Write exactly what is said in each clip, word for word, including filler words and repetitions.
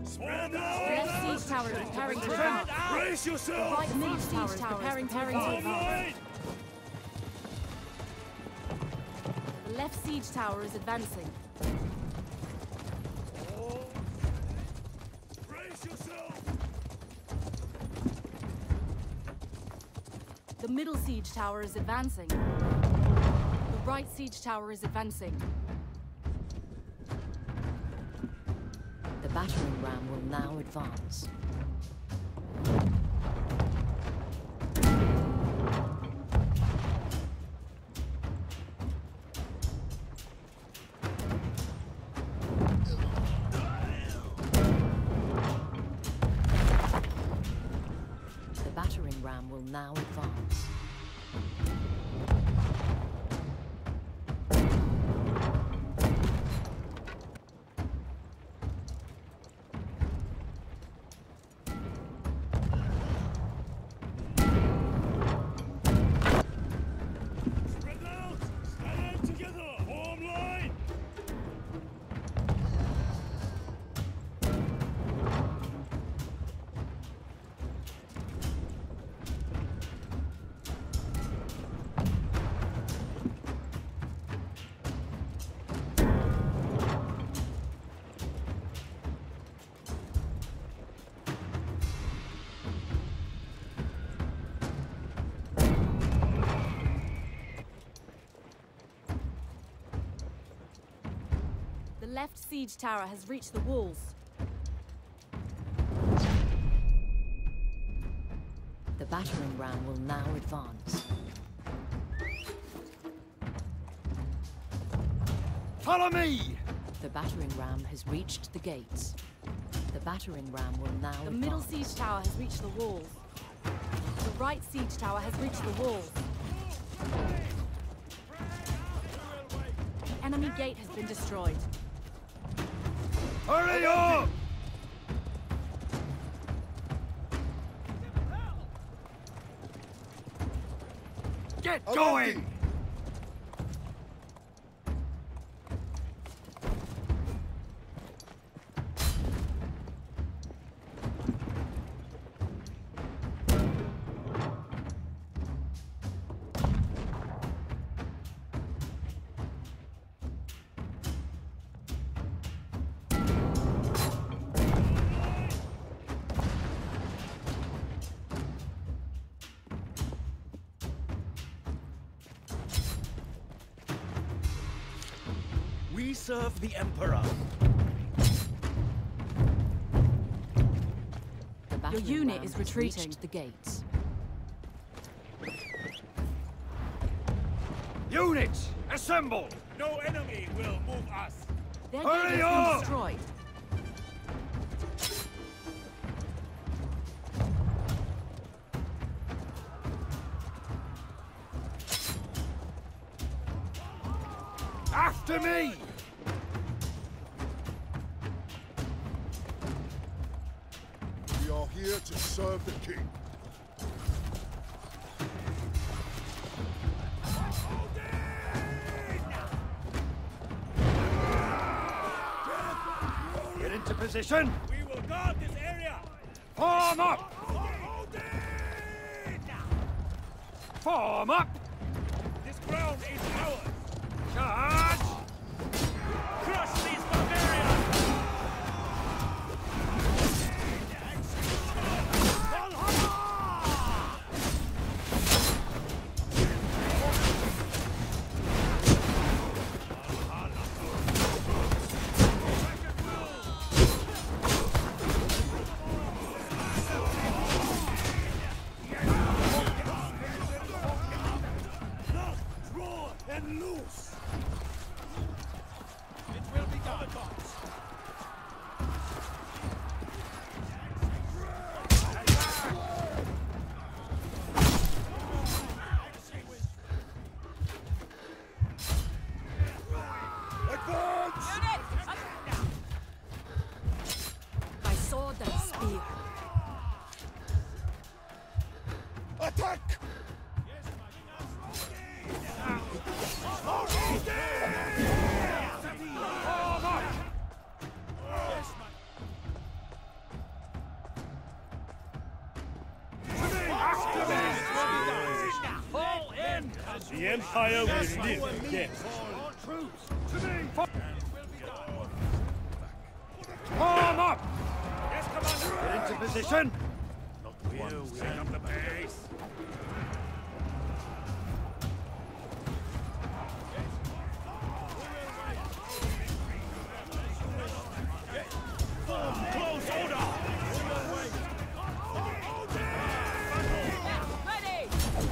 Spread The out! left siege tower is preparing to advance. Brace The yourself! right middle siege tower is preparing to advance. Online! The left siege tower is advancing. Brace yourself! The middle siege tower is advancing. The right siege tower is advancing. The battering ram will now advance. The battering ram will now advance. Spread out! Stand out together! Form line! The left siege tower has reached the walls. The battering ram will now advance. Follow me! The battering ram has reached the gates. The battering ram will now The advance. middle siege tower has reached the walls. The right siege tower has reached the walls. The enemy gate has been destroyed. Hurry up! Get going! We serve the Emperor. The battering unit ram is has retreating. reached the gates. Units, assemble! No enemy will move us. Their Hurry gate has up! been destroyed. After me! We are here to serve the king. Get into position! We will guard this area! Form up! Hold it! Form up! This ground is ours! Charge! Crush these barbarians! Draw and loose! entire will live again. Troops, to me! Form up! Yes, Commander! Get into position! We'll set up the base. Close order! Ready!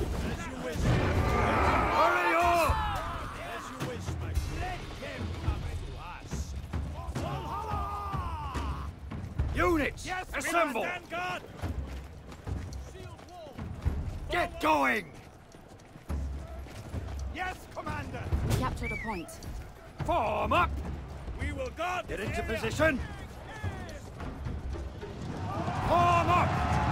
Hurry up! As you wish, mate. Let them come to us. Valhalla! Units, Yes, we assemble! must stand guard! Get going! Yes, Commander! We captured a point. Form up! We will guard Get this into area. position! Form up!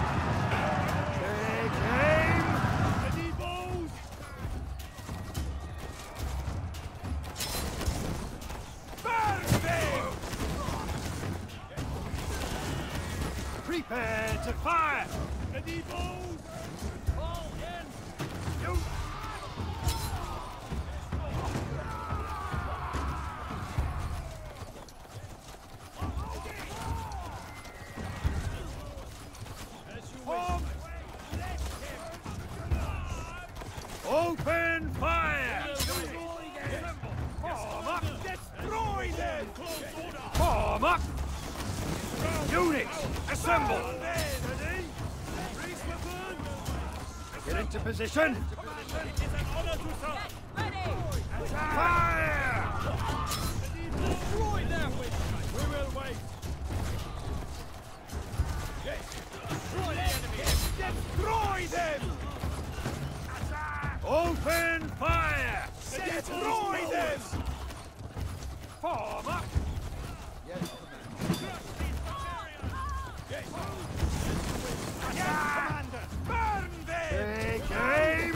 Take aim! Ready, bows! Burn them! Prepare to fire! Ready, bows! Fall in! You... Form! Open fire! Form up! Destroy them! Close order! Form up! Units, assemble! Ready? Raise weapon! Get into position! It is an honor to serve! Ready! Fire! Destroy them! We will wait! Destroy the enemy! Destroy them! Open fire! Destroy them! Form up! Yes, Commander! Burn them! Take aim!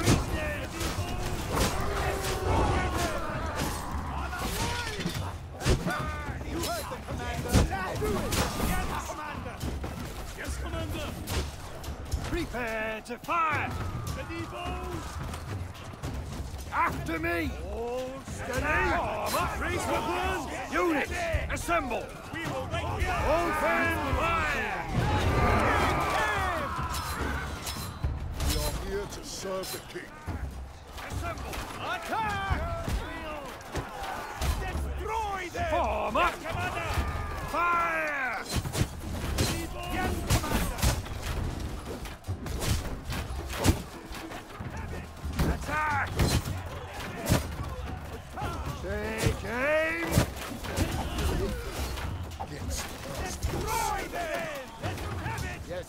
You heard the commander! Now do it! Yes, Commander! Yes, Commander! Prepare to fire! Ready, bows! After me! Hold Steady! Form up! Raise weapons! Units, assemble! We will wait here! Open fire! We are here to serve the king. Assemble! Attack! Destroy them! Form up! Commander! Fire! Yes, Commander! Attack! Take aim! Yes. Destroy them! Let them have it! Yes.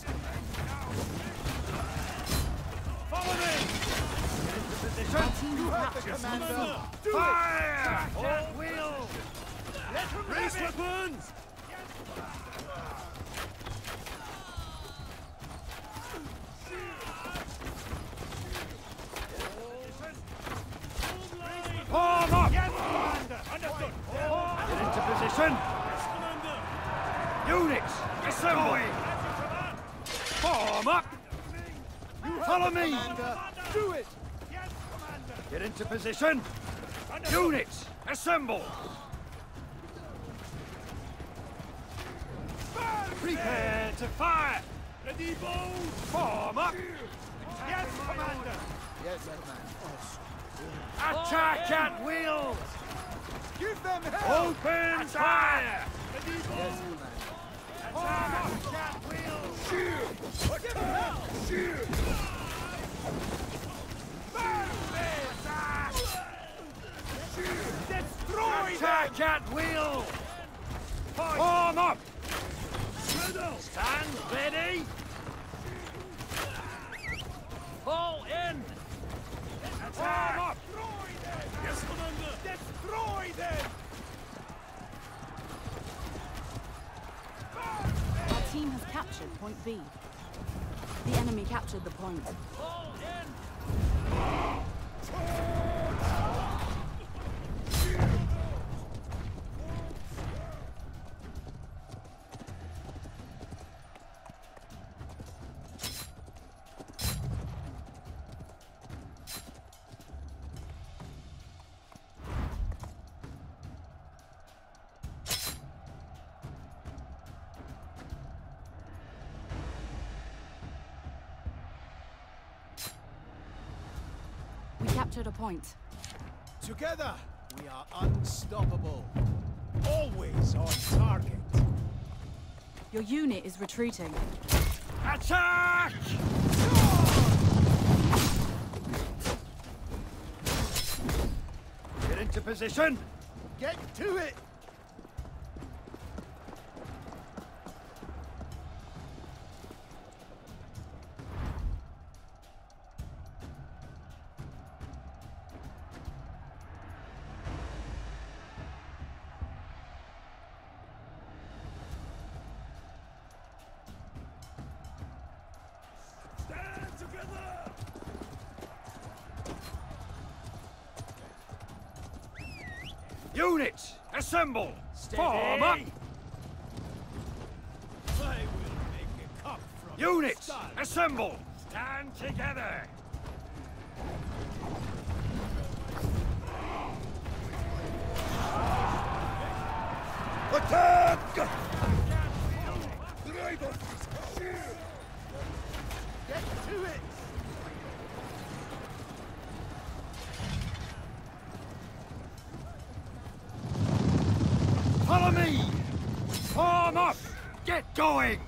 Follow me! Position! You have to Commander! Do Fire! At will! it! Let them Raise have it! weapons! Form up! Yes, Commander! Understood! Get into position! Yes, Commander! Units, assemble! Form up! Follow me! Do it! Yes, Commander! Get into position! Understood! Units, assemble! Burn Prepare to fire! Ready, bows! Form up! Yes, Commander! Yes, Commander. Attack at will! Give them hell! Open fire! Ready, bows! Yes, Commander. Form up at will! Shield! Give them hell! Shield! Burn them! Shield! Destroy Attack at will! Form up! Stand ready! Fall in! Form up! Destroy them! Yes, Commander! Destroy them! Our team has captured point B. The enemy captured the point. Fall in! captured a point. Together, we are unstoppable. Always on target. Your unit is retreating. Attack! Get into position! Get to it! Stand together! Units, assemble! Steady. Form up! I will make a cup from Units, skull. assemble! Stand together! Attack! Get to it! Follow me! Form up! Get going!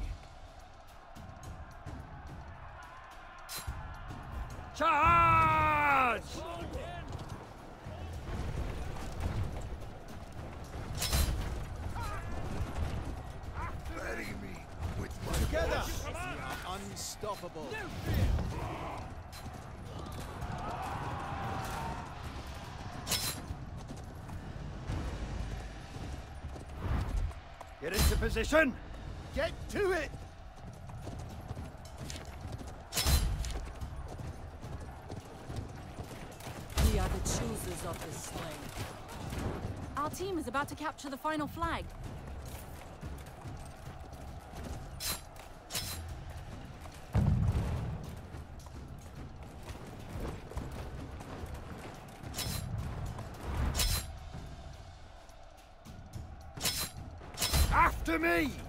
Charge! Bury me with my Together, voice. we are unstoppable. Get into position! Get to it! We are the choosers of the slain. Our team is about to capture the final flag. After me!